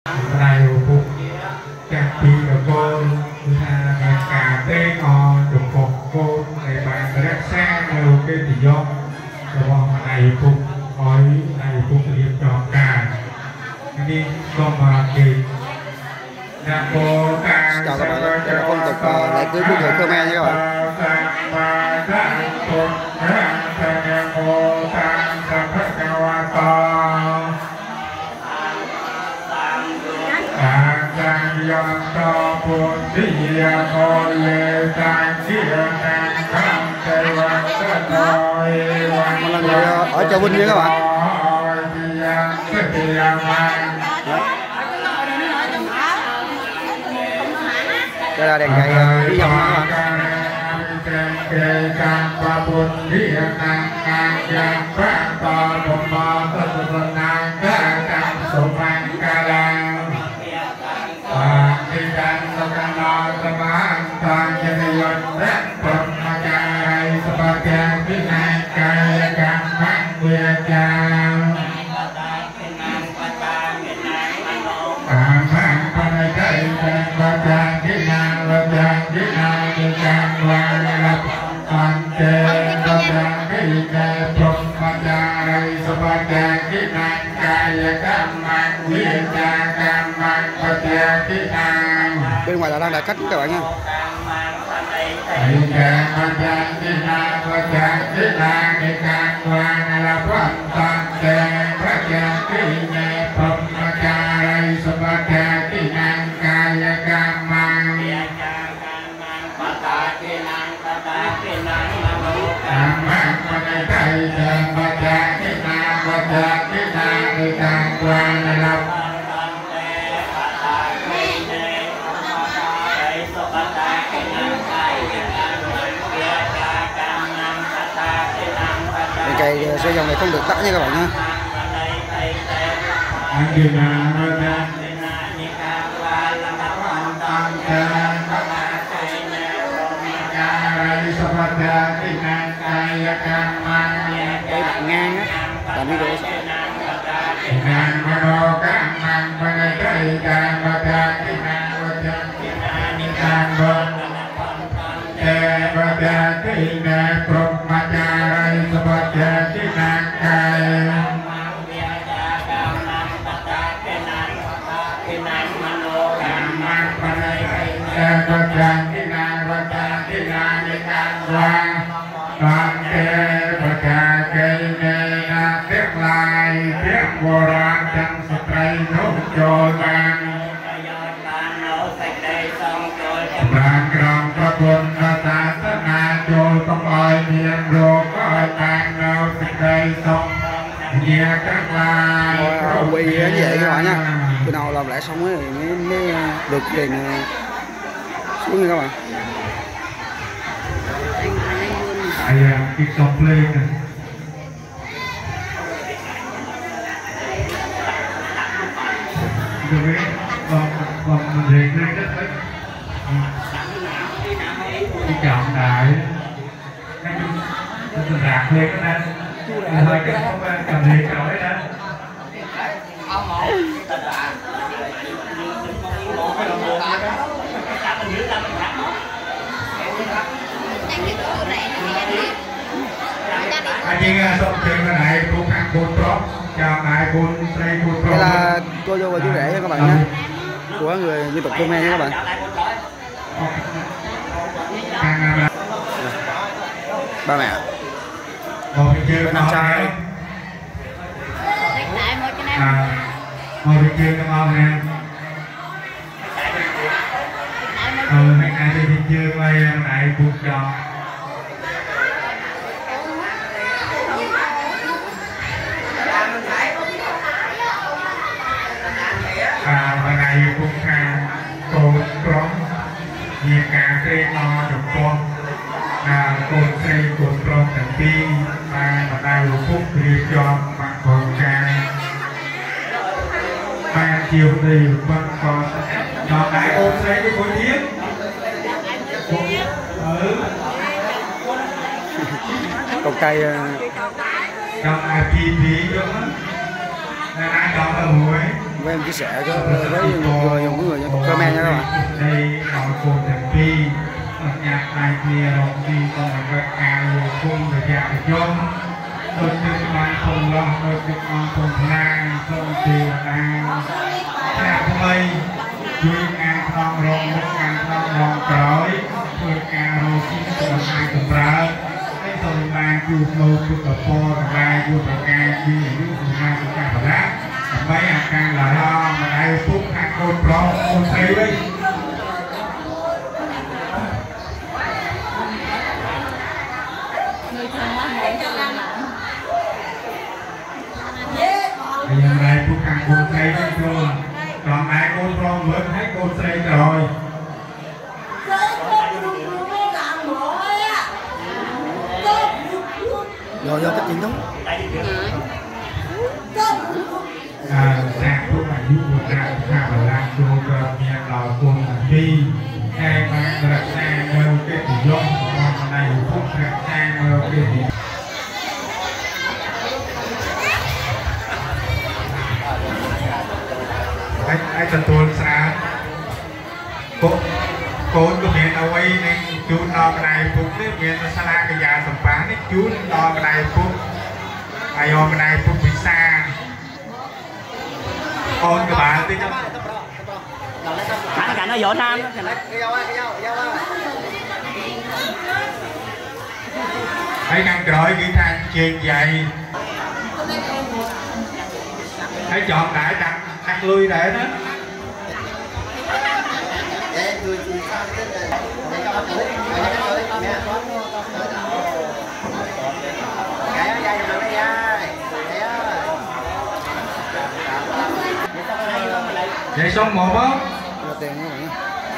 này phục các phi của cô cả tê ngò được phục cô này bạn rất xa đều cái tỷ do rồi này phục hỏi này phục điểm tròn cả đi còn mà kỳ chào các bạn, đây là phong tục lễ cưới của người Khmer nha các bạn. Một lần người ở Chợ Vinh nha các bạn. Đây là đèn cày đi dòng các bạn. Bên ngoài là đang đã cắt các bạn nha. Cây số dòng này không được tắt nha các bạn nha. Cây bạn ngang á, làm video quay như vậy các bạn nha. Khi nào làm lại xong mới được tiền xuống nha các bạn. Chọn đại rạc lên đó hơi cái không cầm liệt rồi đó. Đây là cô dâu và chú rể nha các bạn nhé, của người dân tộc Khmer nha các bạn. Ba mẹ bên anh trai ngồi đi chơi cảm ơn nè. Mấy ngày đi chơi quay lại cuộc trò và ngày cũng cô có nhiều cả cây to được con cô xây cô tròn thành ti và đại lục phúc đi cho bạn con trai ba chiều đi vẫn còn cho đại ôm xây cái cô thiết cột cây cho ai phí phí cho nó ai cho tờ muối với em chia sẻ với những người dân tộc Khmer nha các bạn. Đây là cô thành phi nhạc tài kia rồi đi còn vật cao cung để chạm chung đôi chân con không lo đôi chân con không la không tiền đang chạm mây chui ngang thong rong nước ngang thong rong cõi chui cà rô chín của hai cùng ra cái sông ba chui lô chui cà po ba chui cà ca chui những chui hai chui cà bà lá mấy anh càng là lo mà đây phút hai con pro con thấy đấy bây giờ này phút càng con thấy đấy luôn còn ai con pro mới thấy con thấy rồi Rồi cái chuyện đúng. Sang thuốc mà giúp một ra thả vào làm cho nhà lò cùng đi hay mà đặt sang đâu cái tỷ lệ còn này thuốc đặt sang đâu cái tỷ ai tận tuần sao cô có miền đâu ấy nên chú lo cái này phục đấy miền sa la cái nhà sầm phá đấy chú lo cái này phục ai ôm cái này phục bị xa con cái bà tí trong cả nó dỗ nam thấy ngăn cõi cái thang trên dày thấy chọn đại đặt lui để đó vậy xong một á Tiền các bạn.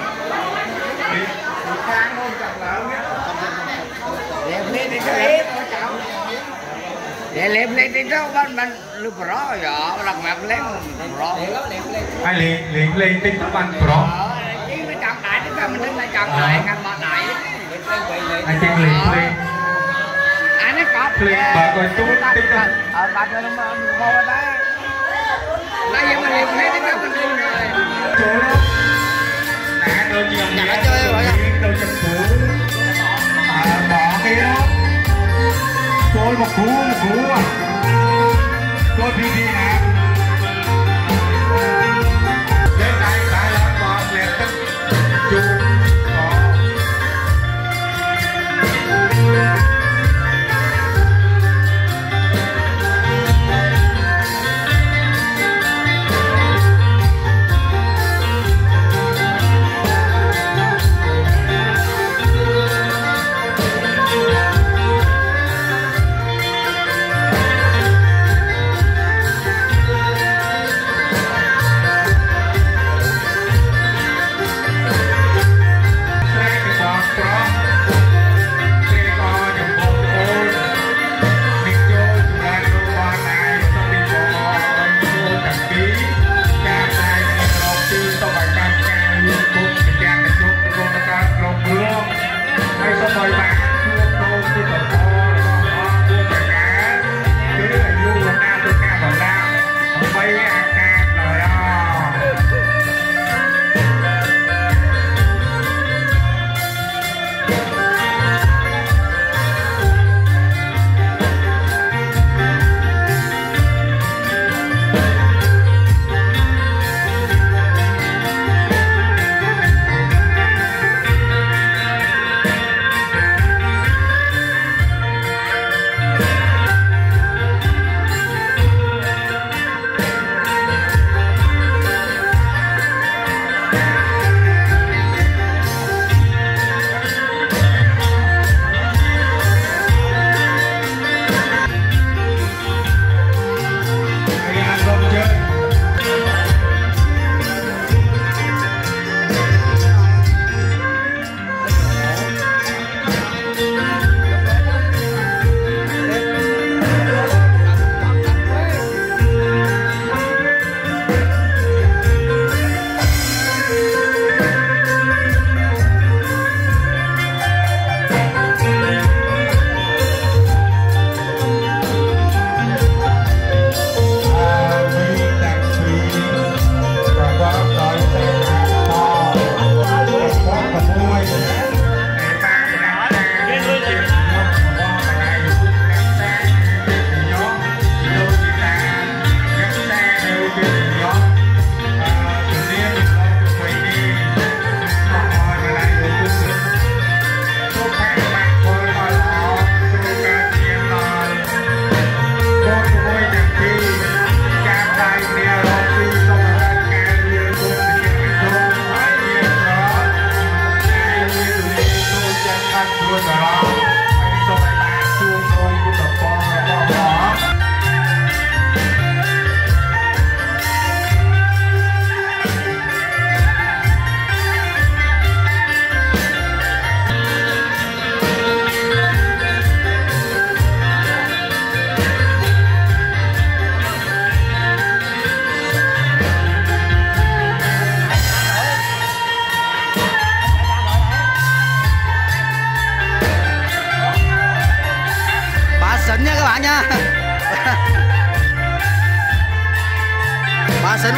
Để lem lên đi đâu ban lu pro giờ làm map lên pro. ai liền lên tính tóc anh pro Chứ mới chọn đại thì mình đứng lại chọn đại ngăn bọn đại. anh chân liền lên Anh nó cọp lên bà coi chú tính tóc bà cho nó mua đó. Bây giờ mình liền lên đến đâu mình đi rồi. chỗ đó nè đôi chiều nghĩa đôi chân cũ bỏ kia đó trôi một cú à trôi đi nè lên đây tại là còn lẹ tức chú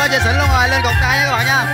quá trời xịn luôn rồi, lên cột trai nha các bạn nha.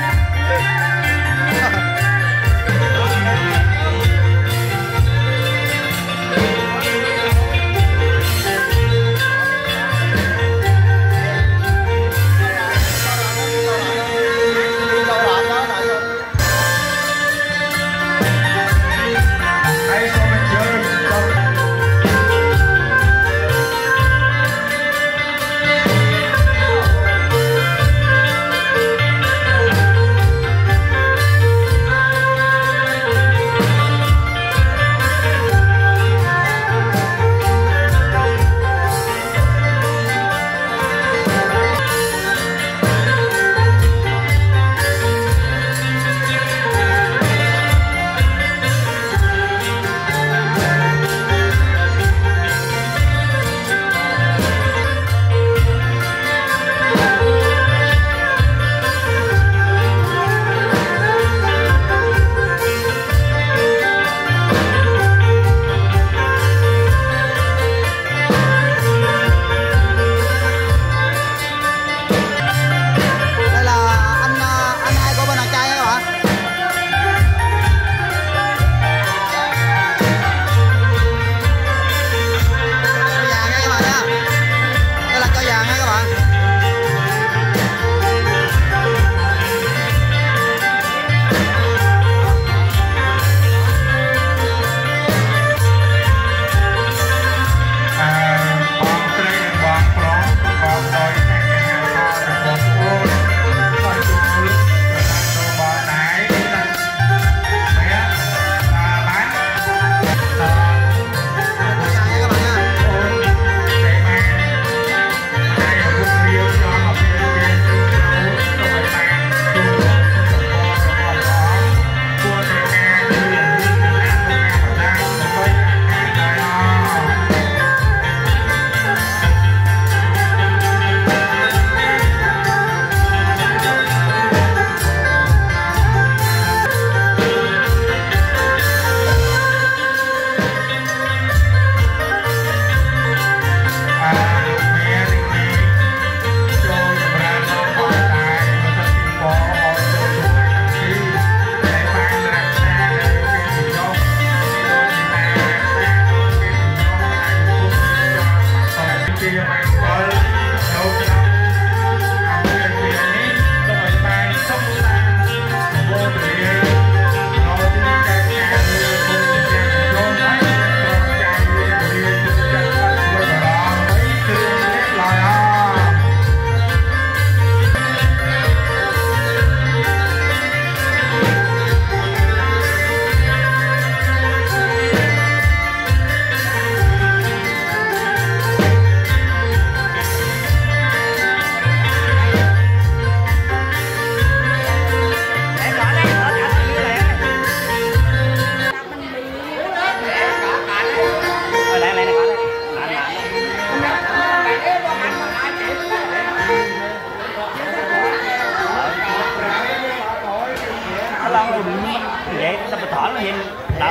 vậy tao phải thở nó vậy đập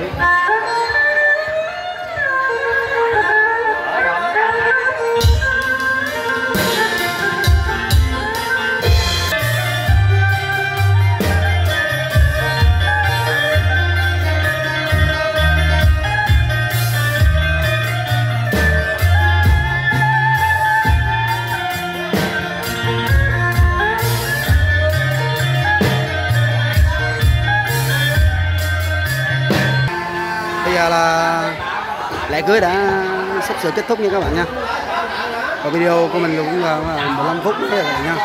giờ là lễ cưới đã sắp sửa kết thúc nha các bạn nha. Và video của mình cũng là 15 phút nữa các bạn nha.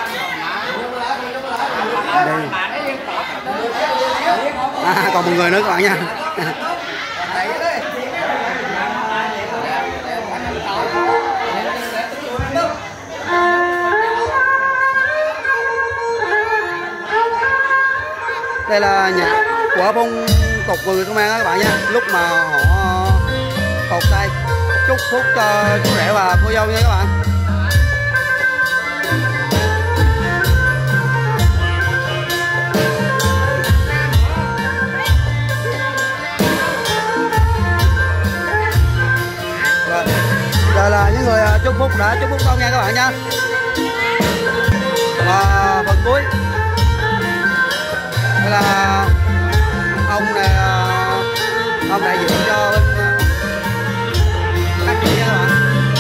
Đây. Còn một người nữa các bạn nha. Đây là nhạc của phong tục của người Khmer đó các bạn nha. Lúc mà họ cột tay chúc phúc cho chú rể và cô dâu nha các bạn. Rồi là những người chúc phúc đã chúc phúc xong nha các bạn nha. Và phần cuối đây là ông này, ông đại diện cho bên các chị các bạn.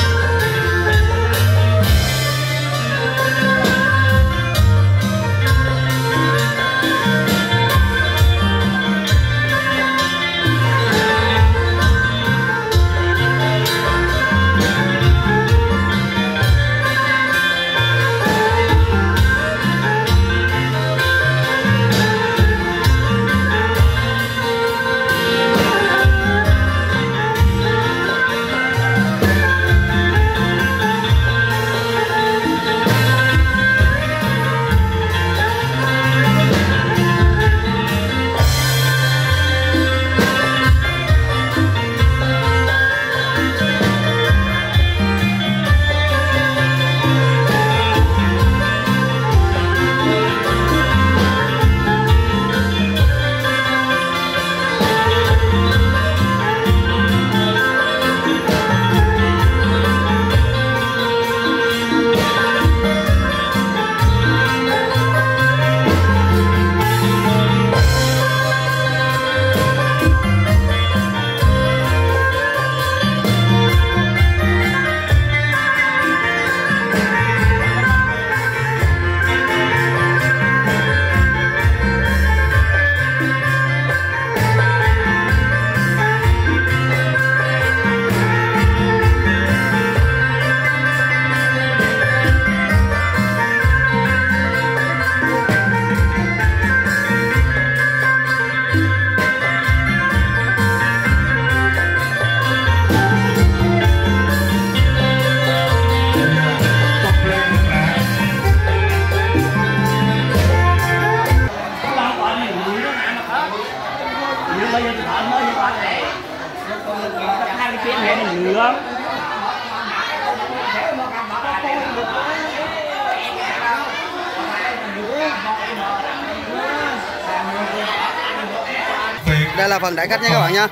Đây là phần đại khách nha các bạn nha.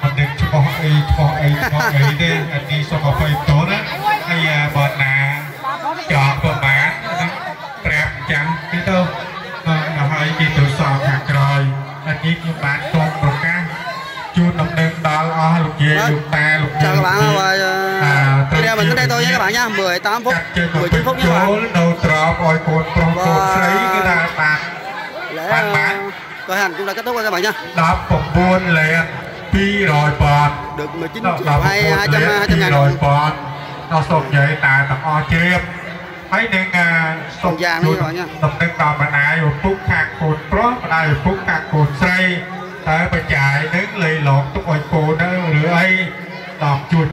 chọn của bạn đẹp chẳng cái đâu là hơi khi tự sò hạt rồi anh chỉ như bạn con một cái chuột đồng đen đó lục về lục ta lục chào các bạn video mình đến đây thôi nha các bạn nha. 18 phút 19 phút nha các bạn. đầu trọc ôi cồn sấy cái là bạn cửa hàng chúng ta kết thúc rồi các bạn nha. đọc một buôn liền pi rồi bọt được 19 triệu 200 ngàn rồi bọt nó sụp vậy tại tập o chêm thấy nên sụp chuột tập nên tàu mà ai một phút hạt cồn pro mà ai một phút hạt cồn sấy tớiไปจ่ายนึกเลยหลอกทุกคนโกนเรือไอ้ดอกจุด